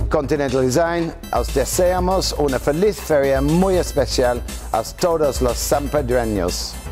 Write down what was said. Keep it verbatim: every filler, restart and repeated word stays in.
Continental Design, os deseamos una feliz feria muy especial a todos los sanpedreños.